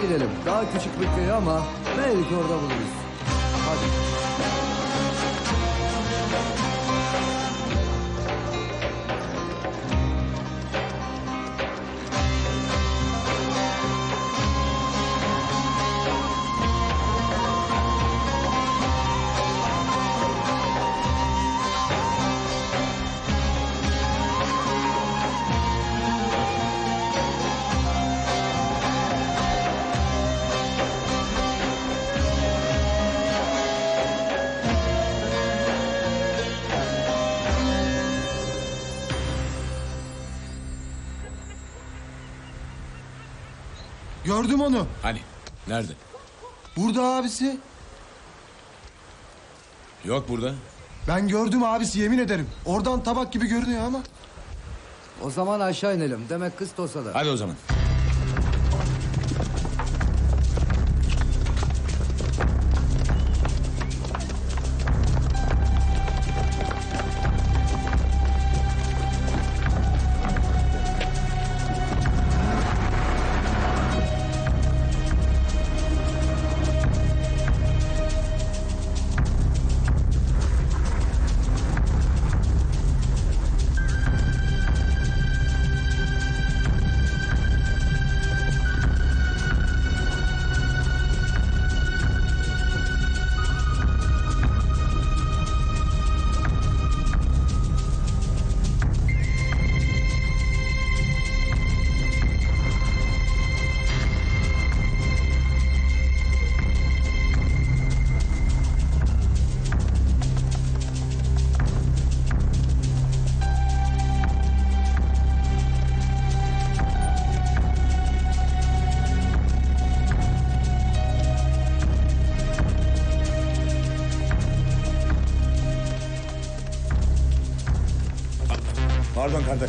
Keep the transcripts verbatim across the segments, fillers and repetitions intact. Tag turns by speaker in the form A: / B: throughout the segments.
A: gidelim. Daha küçük bir köy ama belki orada buluruz. Hadi.
B: Gördüm onu.
C: Hani? Nerede?
B: Burada abisi.
C: Yok burada.
B: Ben gördüm abisi, yemin ederim. Oradan tabak gibi görünüyor ama.
A: O zaman aşağı inelim. Demek kız Tosa'da.
C: Hadi o zaman. Pardon kardeş.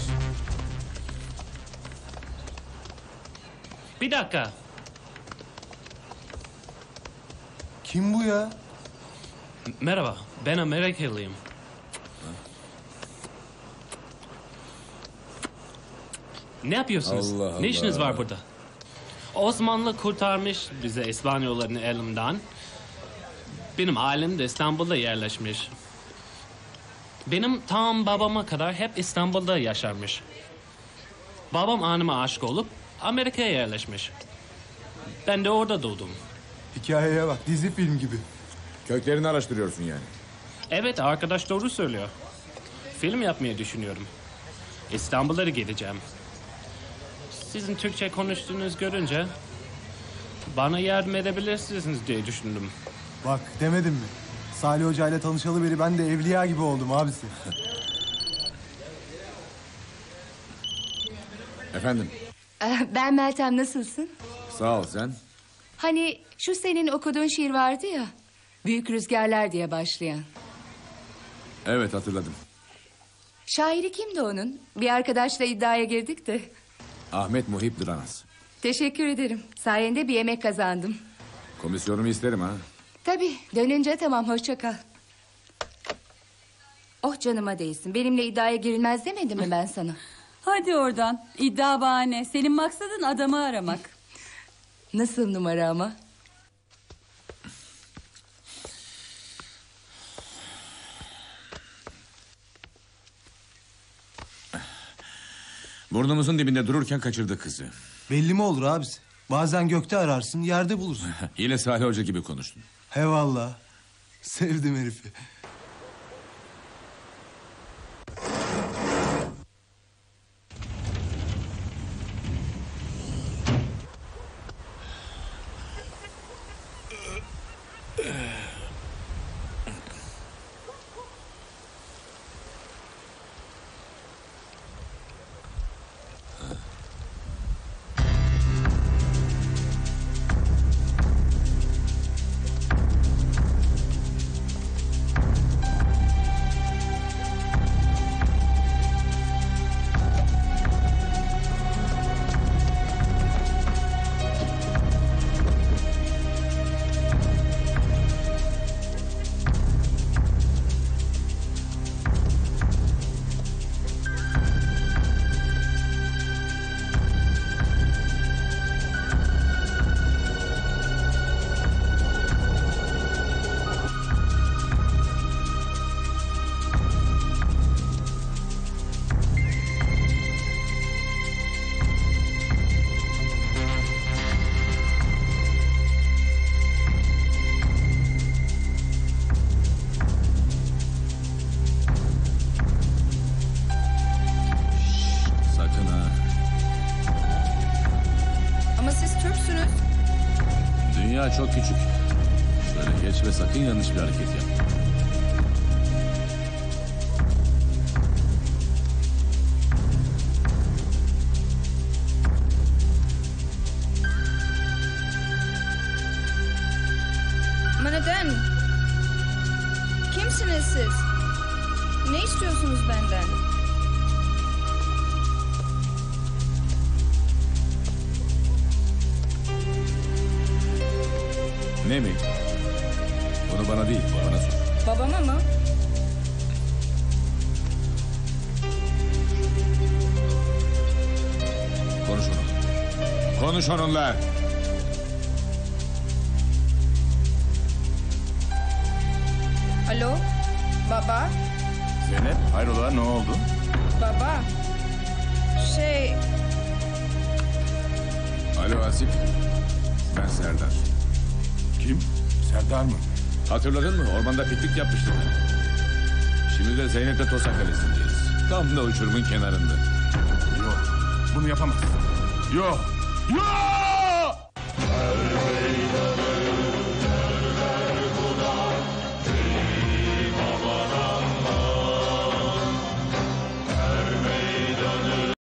D: Bir dakika.
B: Kim bu ya?
D: Merhaba, ben Amerikalıyım. Ne yapıyorsunuz?
C: Allah Allah.
D: Ne işiniz var burada? Osmanlı kurtarmış bize İspanyolların elinden. Benim ailem de İstanbul'da yerleşmiş. Benim tam babama kadar hep İstanbul'da yaşarmış. Babam anneme aşık olup Amerika'ya yerleşmiş. Ben de orada doğdum.
B: Hikayeye bak, dizi film gibi.
C: Köklerini araştırıyorsun yani.
D: Evet, arkadaş doğru söylüyor. Film yapmayı düşünüyorum. İstanbul'a da gideceğim. Sizin Türkçe konuştuğunuzu görünce bana yardım edebilirsiniz diye düşündüm.
B: Bak, demedim mi? Salih Hoca ile tanışalı beri ben de evliya gibi oldum abisi.
C: Efendim?
E: Ben Meltem, nasılsın?
C: Sağ ol sen.
E: Hani şu senin okuduğun şiir vardı ya, Büyük Rüzgarlar diye başlayan.
C: Evet hatırladım.
E: Şairi kimdi onun? Bir arkadaşla iddiaya girdik de.
C: Ahmet Muhip Dıranas.
E: Teşekkür ederim. Sayende bir yemek kazandım.
C: Komisyonumu isterim ha.
E: Tabii, dönünce tamam, hoşça kal. Oh canıma değsin. Benimle iddiaya girilmez demedim mi ben sana?
F: Hadi oradan. İddia bahane. Senin maksadın adamı aramak.
E: Nasıl numara ama?
C: Burnumuzun dibinde dururken kaçırdı kızı.
B: Belli mi olur abisi? Bazen gökte ararsın, yerde bulursun.
C: Yine Salih Hoca gibi konuştun.
B: He valla. Sevdim herifi.
C: Daha çok küçük. Şöyle geç ve sakın yanlış bir hareket yapma.
G: Ama neden? Kimsiniz siz? Ne istiyorsunuz benden?
C: Ne mi? Bunu bana değil, babana sor.
G: Babama mı?
C: Konuş onunla. Konuş onunla.
G: Alo? Baba?
H: Zeynep, hayrola ne oldu?
G: Baba? Şey...
C: Alo Asip. Ben Serdar.
H: Kim? Serdar mı?
C: Hatırladın mı? Ormanda piknik yapmıştık. Şimdi de Zeynep'le Tosak Kalesi'ndeyiz. Tam da uçurumun kenarında.
H: Yok, bunu yapamazsın. Yok, yok!